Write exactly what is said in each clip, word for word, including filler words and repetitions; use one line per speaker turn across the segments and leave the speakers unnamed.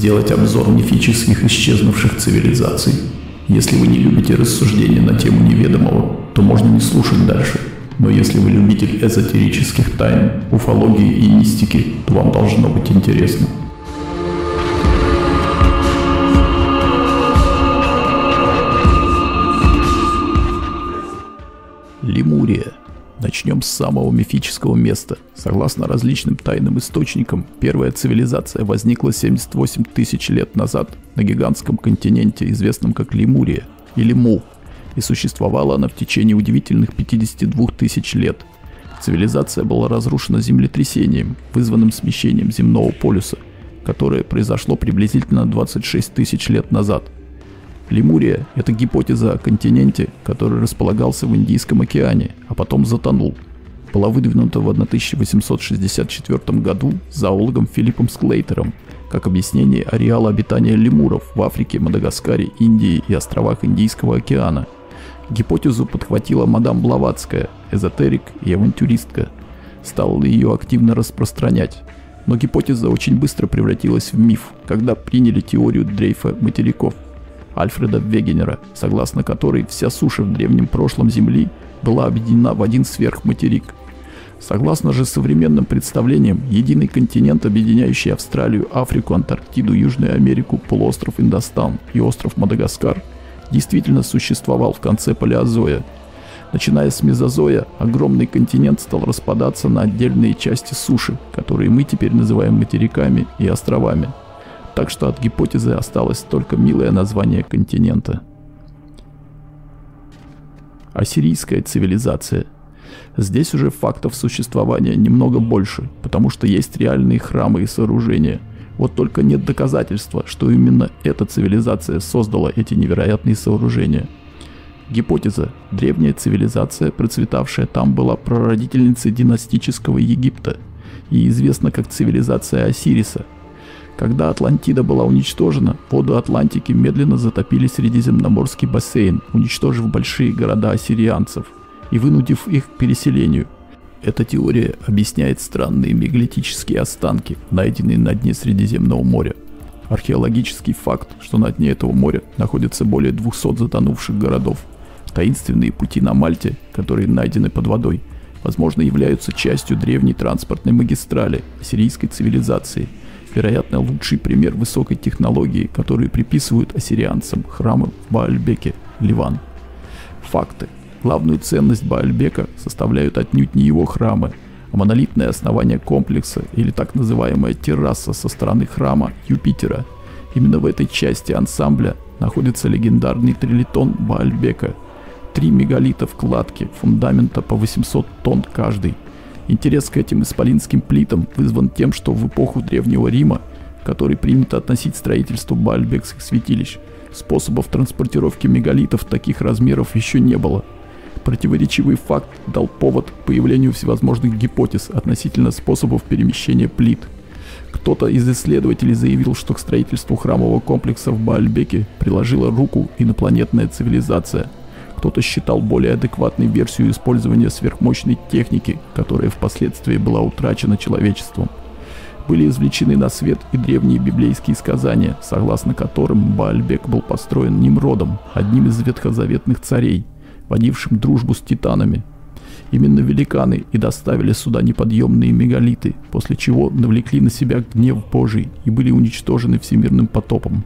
сделать обзор мифических исчезнувших цивилизаций. Если вы не любите рассуждения на тему неведомого, то можно не слушать дальше. Но если вы любитель эзотерических тайн, уфологии и мистики, то вам должно быть интересно. Лемурия. Начнем с самого мифического места. Согласно различным тайным источникам, первая цивилизация возникла семьдесят восемь тысяч лет назад на гигантском континенте, известном как Лемурия или Му, и существовала она в течение удивительных пятидесяти двух тысяч лет. Цивилизация была разрушена землетрясением, вызванным смещением земного полюса, которое произошло приблизительно двадцать шесть тысяч лет назад. Лемурия – это гипотеза о континенте, который располагался в Индийском океане, а потом затонул. Была выдвинута в тысяча восемьсот шестьдесят четвёртом году зоологом Филиппом Склейтером как объяснение ареала обитания лемуров в Африке, Мадагаскаре, Индии и островах Индийского океана. Гипотезу подхватила мадам Блаватская, эзотерик и авантюристка. Стала ли ее активно распространять. Но гипотеза очень быстро превратилась в миф, когда приняли теорию дрейфа материков Альфреда Вегенера, согласно которой вся суша в древнем прошлом Земли была объединена в один сверхматерик. Согласно же современным представлениям, единый континент, объединяющий Австралию, Африку, Антарктиду, Южную Америку, полуостров Индостан и остров Мадагаскар, действительно существовал в конце Палеозоя. Начиная с Мезозоя, огромный континент стал распадаться на отдельные части суши, которые мы теперь называем материками и островами. Так что от гипотезы осталось только милое название континента. Ассирийская цивилизация. Здесь уже фактов существования немного больше, потому что есть реальные храмы и сооружения. Вот только нет доказательства, что именно эта цивилизация создала эти невероятные сооружения. Гипотеза. Древняя цивилизация, процветавшая там, была прародительницей династического Египта и известна как цивилизация Осириса. Когда Атлантида была уничтожена, воды Атлантики медленно затопили Средиземноморский бассейн, уничтожив большие города ассирианцев и вынудив их к переселению. Эта теория объясняет странные мегалитические останки, найденные на дне Средиземного моря. Археологический факт, что на дне этого моря находится более двухсот затонувших городов. Таинственные пути на Мальте, которые найдены под водой, возможно, являются частью древней транспортной магистрали ассирийской цивилизации. Вероятно, лучший пример высокой технологии, которую приписывают ассирианцам храмы в Баальбеке, Ливан. Факты. Главную ценность Баальбека составляют отнюдь не его храмы, а монолитное основание комплекса или так называемая терраса со стороны храма Юпитера. Именно в этой части ансамбля находится легендарный трилитон Баальбека. Три мегалита в кладке фундамента по восемьсот тонн каждый. Интерес к этим исполинским плитам вызван тем, что в эпоху Древнего Рима, в которой принято относить строительство баальбекских святилищ, способов транспортировки мегалитов таких размеров еще не было. Противоречивый факт дал повод к появлению всевозможных гипотез относительно способов перемещения плит. Кто-то из исследователей заявил, что к строительству храмового комплекса в Баальбеке приложила руку инопланетная цивилизация. Кто-то считал более адекватной версию использования сверхмощной техники, которая впоследствии была утрачена человечеством. Были извлечены на свет и древние библейские сказания, согласно которым Баальбек был построен Нимродом, одним из ветхозаветных царей, водившим дружбу с титанами. Именно великаны и доставили сюда неподъемные мегалиты, после чего навлекли на себя гнев Божий и были уничтожены всемирным потопом.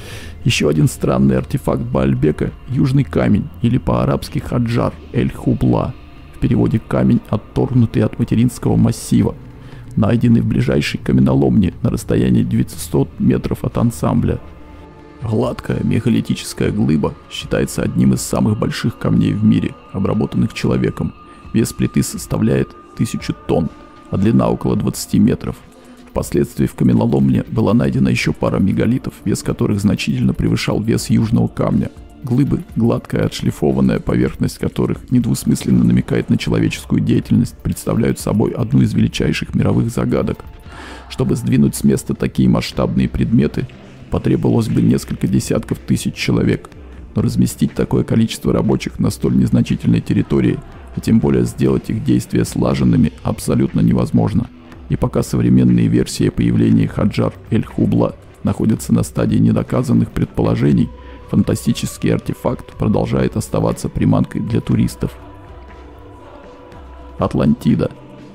Еще один странный артефакт Баальбека – южный камень, или по-арабски хаджар эль-хубла, в переводе камень, отторгнутый от материнского массива, найденный в ближайшей каменоломне на расстоянии девятисот метров от ансамбля. Гладкая мегалитическая глыба считается одним из самых больших камней в мире, обработанных человеком. Вес плиты составляет тысячу тонн, а длина около двадцати метров. Впоследствии в каменоломне была найдена еще пара мегалитов, вес которых значительно превышал вес южного камня. Глыбы, гладкая отшлифованная поверхность которых недвусмысленно намекает на человеческую деятельность, представляют собой одну из величайших мировых загадок. Чтобы сдвинуть с места такие масштабные предметы, потребовалось бы несколько десятков тысяч человек, но разместить такое количество рабочих на столь незначительной территории, а тем более сделать их действия слаженными, абсолютно невозможно. И пока современные версии о появлении Хаджар эль-Хубла находится на стадии недоказанных предположений, фантастический артефакт продолжает оставаться приманкой для туристов. Атлантида.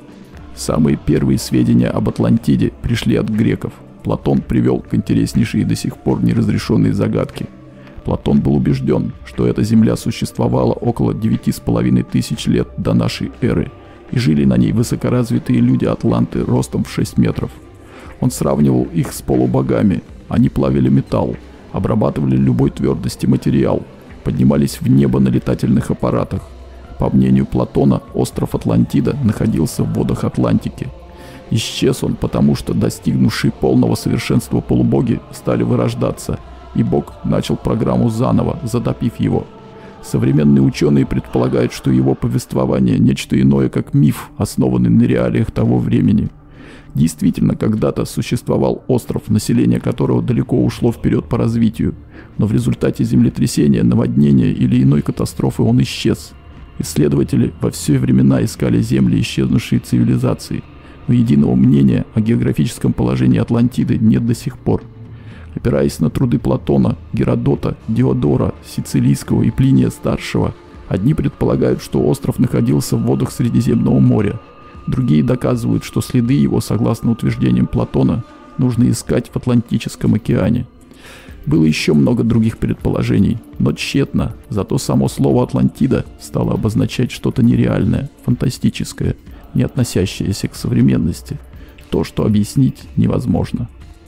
Самые первые сведения об Атлантиде пришли от греков. Платон привел к интереснейшей и до сих пор неразрешенной загадке. Платон был убежден, что эта земля существовала около девяти с половиной тысяч лет до нашей эры, и жили на ней высокоразвитые люди-атланты ростом в шесть метров. Он сравнивал их с полубогами. Они плавили металл, обрабатывали любой твердости материал, поднимались в небо на летательных аппаратах. По мнению Платона, остров Атлантида находился в водах Атлантики. Исчез он потому, что достигнувшие полного совершенства полубоги стали вырождаться, и Бог начал программу заново, затопив его. Современные ученые предполагают, что его повествование – нечто иное, как миф, основанный на реалиях того времени. Действительно, когда-то существовал остров, население которого далеко ушло вперед по развитию, но в результате землетрясения, наводнения или иной катастрофы он исчез. Исследователи во все времена искали земли исчезнувшей цивилизации, но единого мнения о географическом положении Атлантиды нет до сих пор. Опираясь на труды Платона, Геродота, Диодора, Сицилийского и Плиния Старшего, одни предполагают, что остров находился в водах Средиземного моря, другие доказывают, что следы его, согласно утверждениям Платона, нужно искать в Атлантическом океане. Было еще много других предположений, но тщетно, зато само слово «Атлантида» стало обозначать что-то нереальное, фантастическое, не относящееся к современности, то, что объяснить невозможно.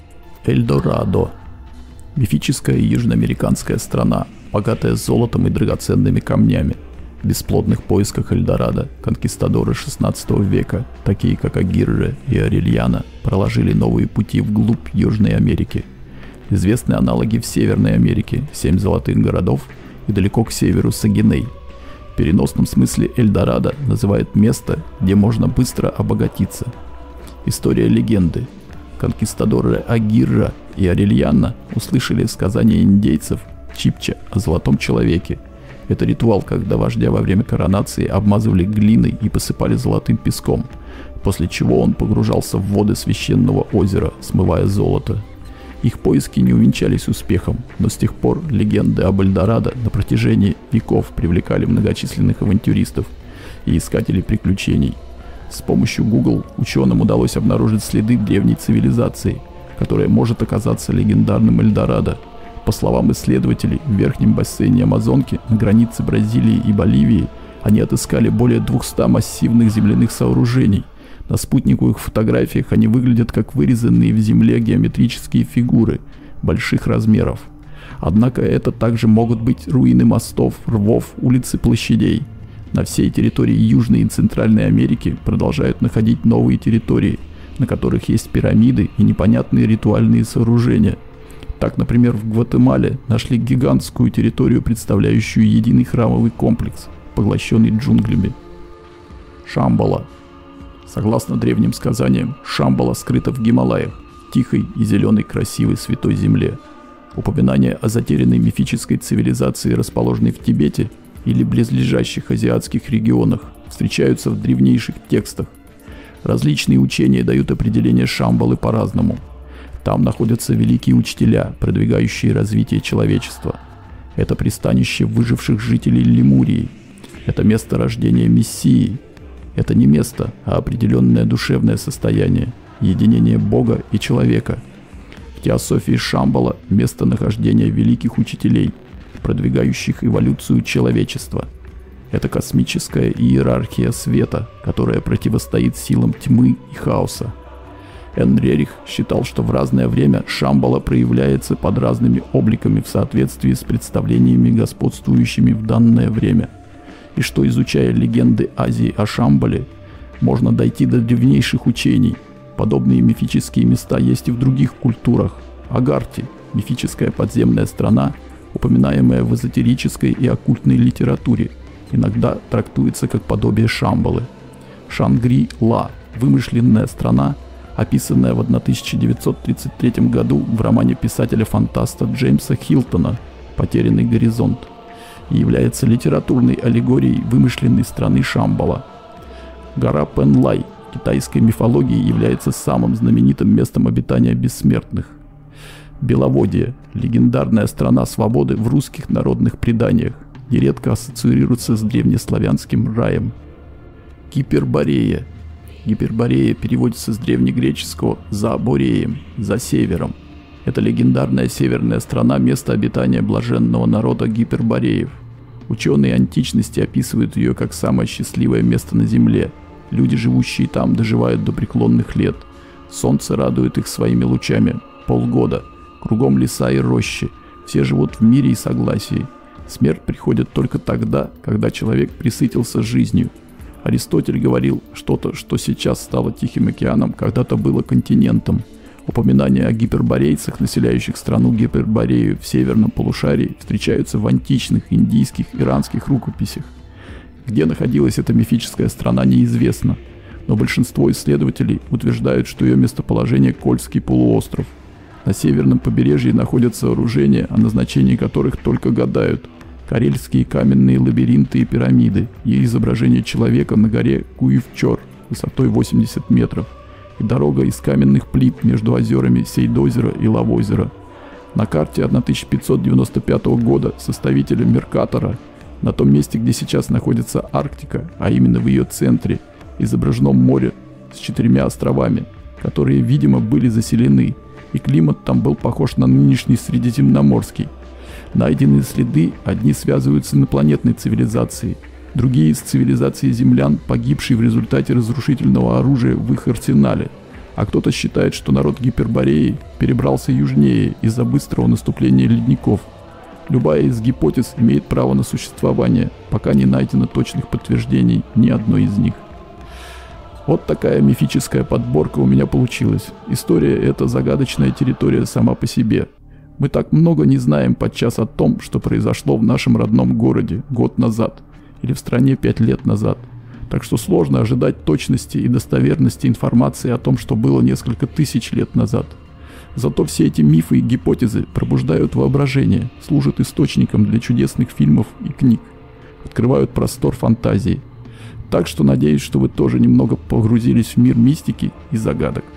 Эльдорадо. Мифическая южноамериканская страна, богатая золотом и драгоценными камнями. В бесплодных поисках Эльдорадо конкистадоры шестнадцатого века, такие как Агирре и Орельяно, проложили новые пути вглубь Южной Америки. Известны аналоги в Северной Америке, семь золотых городов, и далеко к северу Сагиней. В переносном смысле Эльдорадо называют место, где можно быстро обогатиться. История легенды. Конкистадоры Агирра и Орельяно услышали сказания индейцев Чипча о золотом человеке. Это ритуал, когда вождя во время коронации обмазывали глиной и посыпали золотым песком, после чего он погружался в воды священного озера, смывая золото. Их поиски не увенчались успехом, но с тех пор легенды об Эльдорадо на протяжении веков привлекали многочисленных авантюристов и искателей приключений. С помощью Google ученым удалось обнаружить следы древней цивилизации, которая может оказаться легендарным Эльдорадо. По словам исследователей, в верхнем бассейне Амазонки на границе Бразилии и Боливии они отыскали более двухсот массивных земляных сооружений. На спутниковых фотографиях они выглядят как вырезанные в земле геометрические фигуры больших размеров. Однако это также могут быть руины мостов, рвов, улиц и площадей. На всей территории Южной и Центральной Америки продолжают находить новые территории, на которых есть пирамиды и непонятные ритуальные сооружения. Так, например, в Гватемале нашли гигантскую территорию, представляющую единый храмовый комплекс, поглощенный джунглями. Шамбала. Согласно древним сказаниям, Шамбала скрыта в Гималаях, тихой и зеленой красивой святой земле. Упоминания о затерянной мифической цивилизации, расположенной в Тибете или близлежащих азиатских регионах, встречаются в древнейших текстах. Различные учения дают определение Шамбалы по-разному. Там находятся великие учителя, продвигающие развитие человечества. Это пристанище выживших жителей Лемурии. Это место рождения Мессии. Это не место, а определенное душевное состояние, единение Бога и человека. В теософии Шамбала – место нахождения великих учителей, продвигающих эволюцию человечества. Это космическая иерархия света, которая противостоит силам тьмы и хаоса. Энн Рерих считал, что в разное время Шамбала проявляется под разными обликами в соответствии с представлениями, господствующими в данное время, и что, изучая легенды Азии о Шамбале, можно дойти до древнейших учений. Подобные мифические места есть и в других культурах. Агарти – мифическая подземная страна, упоминаемая в эзотерической и оккультной литературе, иногда трактуется как подобие Шамбалы. Шангри-Ла – вымышленная страна, описанная в тысяча девятьсот тридцать третьем году в романе писателя-фантаста Джеймса Хилтона «Потерянный горизонт», и является литературной аллегорией вымышленной страны Шамбала. Гора Пенлай в китайской мифологии является самым знаменитым местом обитания бессмертных. Беловодье – легендарная страна свободы в русских народных преданиях, нередко ассоциируется с древнеславянским раем. Гиперборея. Гиперборея переводится с древнегреческого «за Бореем», «за севером». Это легендарная северная страна, место обитания блаженного народа гипербореев. Ученые античности описывают ее как самое счастливое место на Земле. Люди, живущие там, доживают до преклонных лет. Солнце радует их своими лучами полгода. Кругом леса и рощи. Все живут в мире и согласии. Смерть приходит только тогда, когда человек пресытился жизнью. Аристотель говорил, что-то, что сейчас стало Тихим океаном, когда-то было континентом. Упоминания о гиперборейцах, населяющих страну Гиперборею в северном полушарии, встречаются в античных, индийских, иранских рукописях. Где находилась эта мифическая страна, неизвестно, но большинство исследователей утверждают, что ее местоположение – Кольский полуостров. На северном побережье находятся сооружения, о назначении которых только гадают. Карельские каменные лабиринты и пирамиды, и изображение человека на горе Куевчор высотой восемьдесят метров, и дорога из каменных плит между озерами Сейдозера и Лавозера. На карте тысяча пятьсот девяносто пятого года составителя Меркатора на том месте, где сейчас находится Арктика, а именно в ее центре, изображено море с четырьмя островами, которые, видимо, были заселены, и климат там был похож на нынешний Средиземноморский. Найденные следы, одни связываются с инопланетной цивилизацией, другие с цивилизацией землян, погибшей в результате разрушительного оружия в их арсенале. А кто-то считает, что народ Гипербореи перебрался южнее из-за быстрого наступления ледников. Любая из гипотез имеет право на существование, пока не найдено точных подтверждений ни одной из них. Вот такая мифическая подборка у меня получилась. История – это загадочная территория сама по себе. Мы так много не знаем подчас о том, что произошло в нашем родном городе год назад или в стране пять лет назад. Так что сложно ожидать точности и достоверности информации о том, что было несколько тысяч лет назад. Зато все эти мифы и гипотезы пробуждают воображение, служат источником для чудесных фильмов и книг, открывают простор фантазии. Так что надеюсь, что вы тоже немного погрузились в мир мистики и загадок.